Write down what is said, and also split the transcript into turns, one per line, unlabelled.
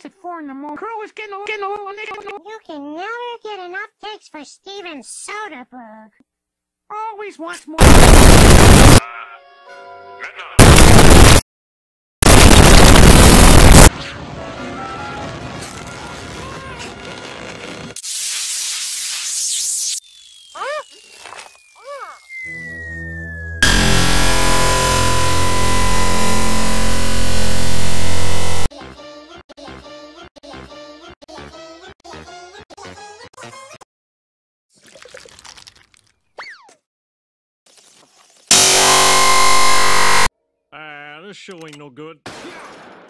is it 4 in the morning? Crow is getting a little.
You can never get enough takes for Steven Soderbergh.
Always wants more.
This show ain't no good.